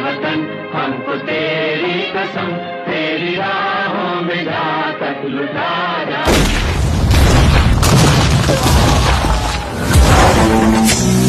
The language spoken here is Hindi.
वतन, हमको तेरी कसम, तेरी राहों में जा तक लुटा जा।